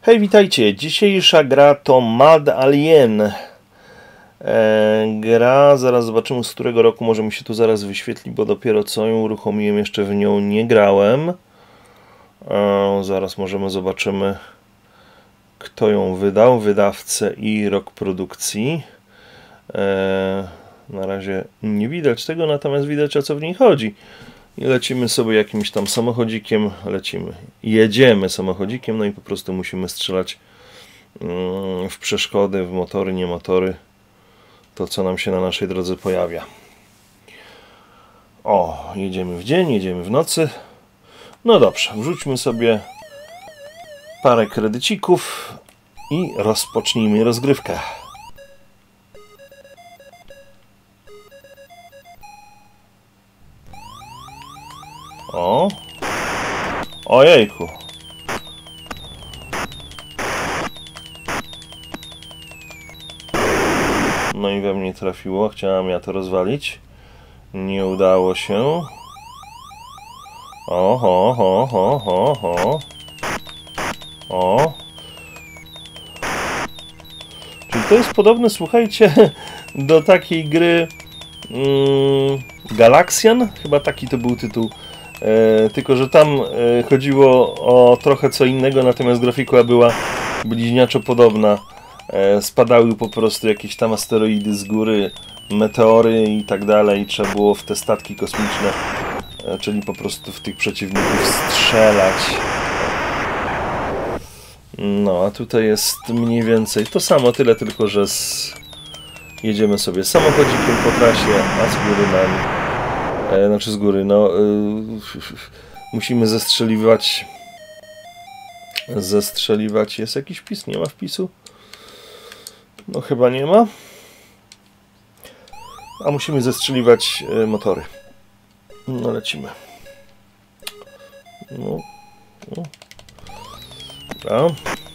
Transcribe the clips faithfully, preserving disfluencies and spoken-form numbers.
Hej, witajcie! Dzisiejsza gra to Mad Alien. E, gra, zaraz zobaczymy z którego roku, może mi się tu zaraz wyświetli, bo dopiero co ją uruchomiłem, jeszcze w nią nie grałem. E, zaraz możemy zobaczymy, kto ją wydał, wydawcę i rok produkcji. E, na razie nie widać tego, natomiast widać, o co w niej chodzi. I lecimy sobie jakimś tam samochodzikiem, lecimy, jedziemy samochodzikiem, no i po prostu musimy strzelać w przeszkody, w motory, nie motory, to co nam się na naszej drodze pojawia. O, jedziemy w dzień, jedziemy w nocy. No dobrze, wrzućmy sobie parę kredycików i rozpocznijmy rozgrywkę. O! Ojejku! No i we mnie trafiło. Chciałem ja to rozwalić. Nie udało się. Oho, ho, ho, ho, ho. O! Czyli to jest podobne, słuchajcie, do takiej gry mm, Galaxian? Chyba taki to był tytuł. E, tylko, że tam e, chodziło o trochę co innego, natomiast grafika była bliźniaczo podobna. E, spadały po prostu jakieś tam asteroidy z góry, meteory i tak dalej. Trzeba było w te statki kosmiczne, e, czyli po prostu w tych przeciwników strzelać. No, a tutaj jest mniej więcej to samo, tyle tylko, że z... jedziemy sobie samochodzikiem po trasie, a z góry nam... E, znaczy z góry, no y, musimy zestrzeliwać zestrzeliwać, jest jakiś wpis? Nie ma wpisu? No chyba nie ma, a musimy zestrzeliwać y, motory. No lecimy. No, no. Dobra.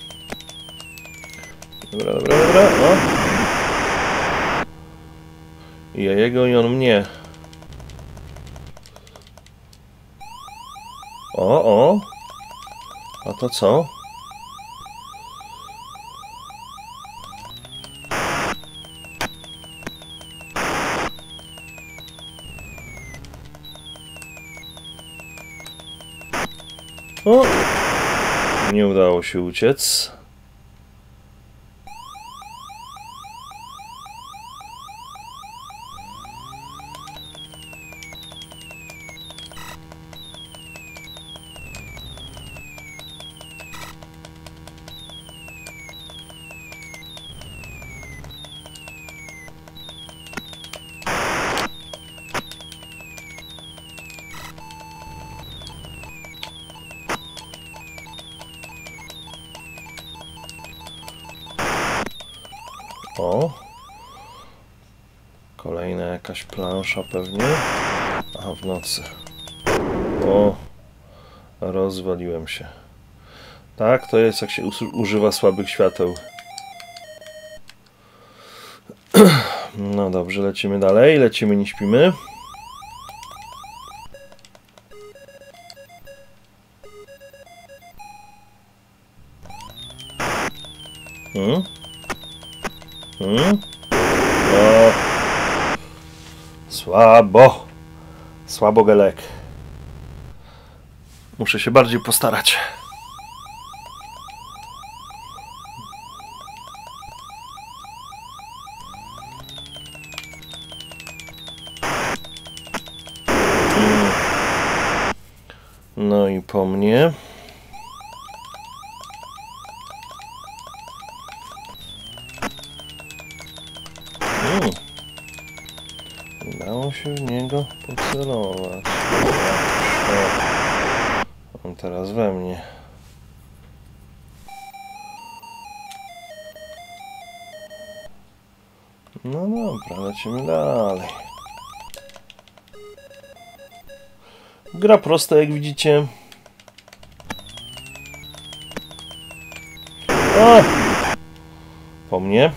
Dobra, dobra, dobra, no. I ja jego i on mnie. O, o! A to co? O! Nie udało się uciec. O! Kolejna jakaś plansza pewnie. Aha, w nocy. O! Rozwaliłem się. Tak, to jest jak się używa słabych świateł. No dobrze, lecimy dalej. Lecimy, nie śpimy. Hmm? Hmm? O. Słabo. Słabo, Gelek. Muszę się bardziej postarać. Hmm. No i po mnie. Hmm. Udało się w niego pocelować. O. On teraz we mnie. No dobra, lecimy dalej. Gra prosta, jak widzicie. O! Po mnie.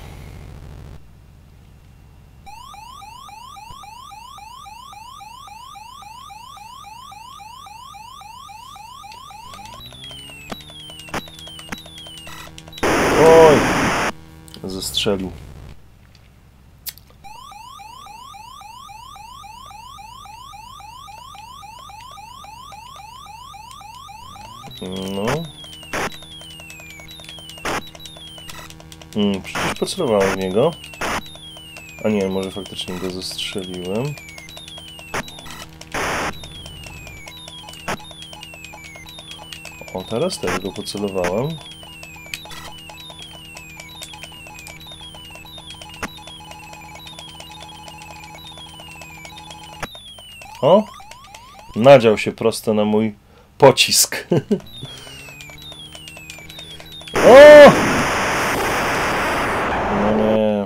zestrzelił. No. Hmm, przecież pocelowałem w niego. A nie, może faktycznie go zestrzeliłem. O, teraz też go pocelowałem. O! Nadział się prosto na mój pocisk. O! No nie.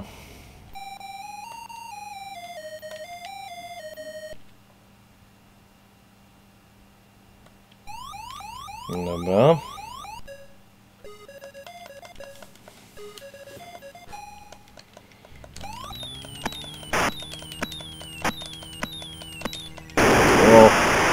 Dobra. O.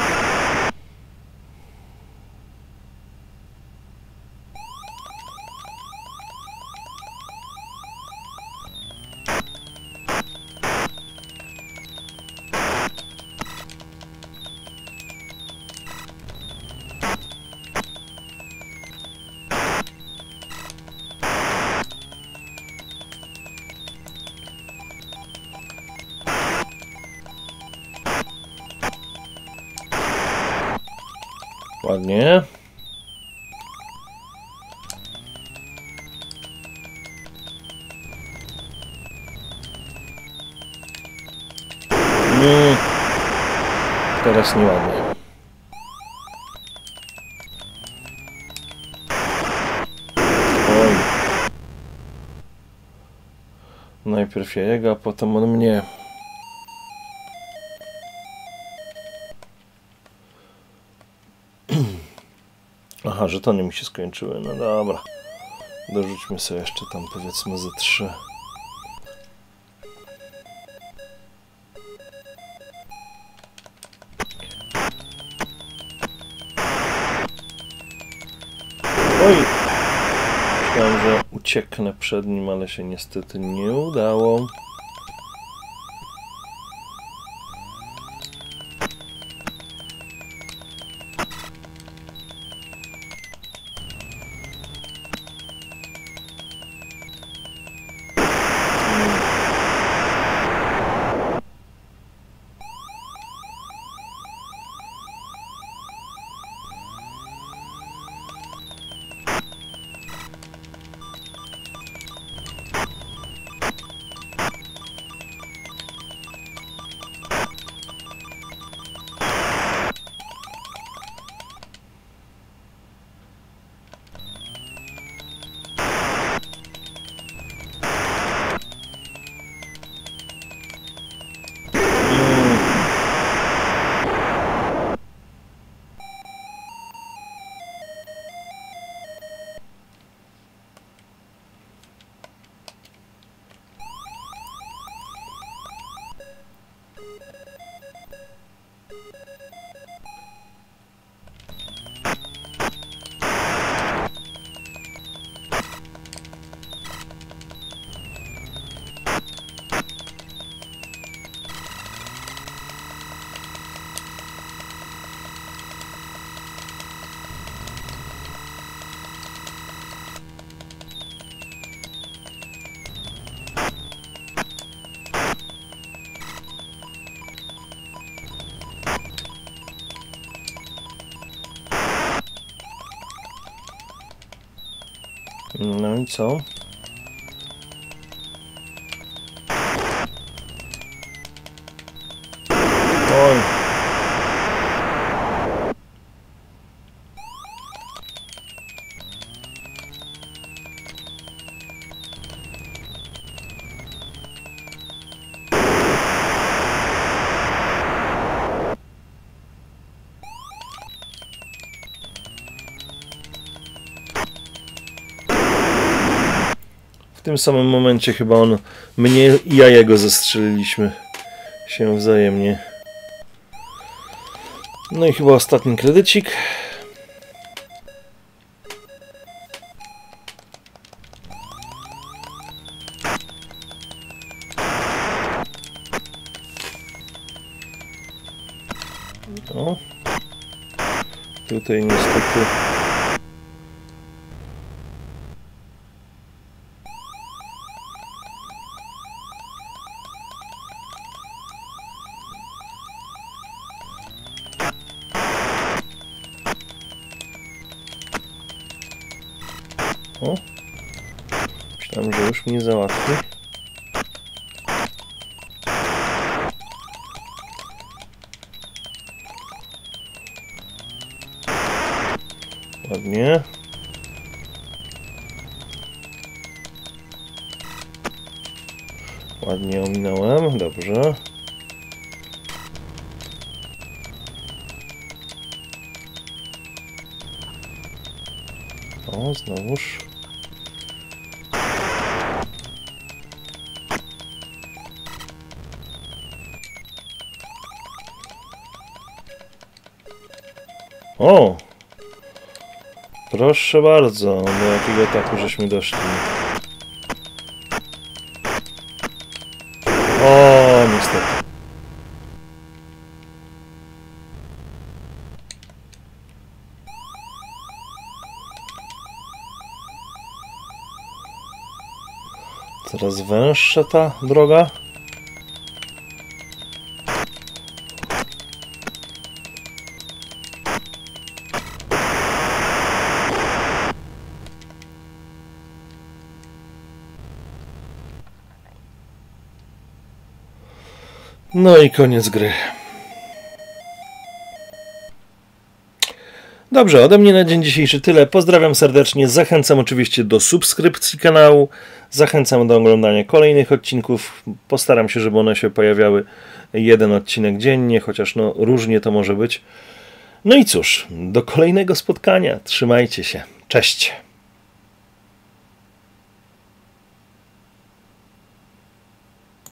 Ładnie. Mm. Teraz nieładnie. Oj. Najpierw ja jego, a potem on mnie. Aha, żetony mi się skończyły. No dobra. Dorzućmy sobie jeszcze tam powiedzmy ze trzy. Oj! Myślałem, że ucieknę przed nim, ale się niestety nie udało. No i co? Oj. W tym samym momencie chyba on mnie i ja jego zastrzeliliśmy się wzajemnie. No i chyba ostatni kredycik. O. Tutaj niestety o. Myślałem, że już mnie załatwi. Ładnie. Ładnie ominąłem, dobrze. O, znowuż. O! Proszę bardzo, do jakiego etapu żeśmy doszli. O, niestety. Coraz węższa ta droga. No i koniec gry. Dobrze, ode mnie na dzień dzisiejszy tyle. Pozdrawiam serdecznie. Zachęcam oczywiście do subskrypcji kanału. Zachęcam do oglądania kolejnych odcinków. Postaram się, żeby one się pojawiały jeden odcinek dziennie, chociaż no różnie to może być. No i cóż, do kolejnego spotkania. Trzymajcie się. Cześć.